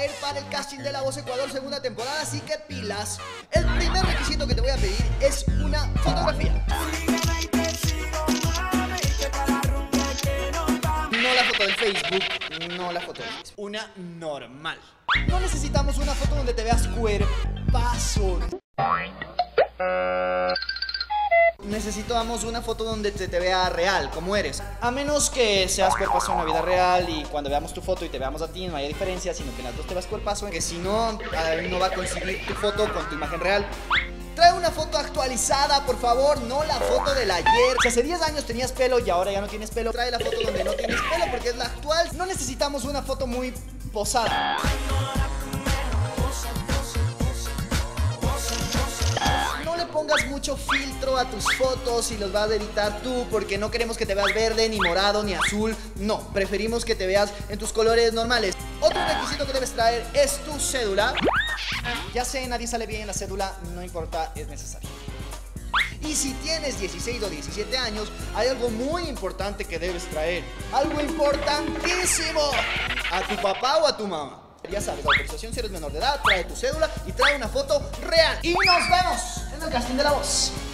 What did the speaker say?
traer para el casting de La Voz Ecuador segunda temporada, así que pilas. El primer requisito que te voy a pedir es una fotografía. No la foto del Facebook, no la foto del Facebook. Una normal. No necesitamos una foto donde te veas cuerpazo. Necesitamos una foto donde te vea real, como eres. A menos que seas cuerpazo en la vida real y cuando veamos tu foto y te veamos a ti no haya diferencia, sino que en las dos te veas cuerpazo, que si no, no va a coincidir tu foto con tu imagen real. Trae una foto actualizada, por favor, no la foto del ayer. Si hace 10 años tenías pelo y ahora ya no tienes pelo, trae la foto donde no tienes pelo porque es la actual. No necesitamos una foto muy posada. No le pongas mucho filtro a tus fotos y los vas a editar tú porque no queremos que te veas verde, ni morado, ni azul. No, preferimos que te veas en tus colores normales. Otro requisito que debes traer es tu cédula. Ya sé, nadie sale bien en la cédula, no importa, es necesario. Y si tienes 16 o 17 años, hay algo muy importante que debes traer. Algo importantísimo. A tu papá o a tu mamá. Ya sabes, la autorización si eres menor de edad, trae tu cédula y trae una foto real. Y nos vemos en el casting de La Voz.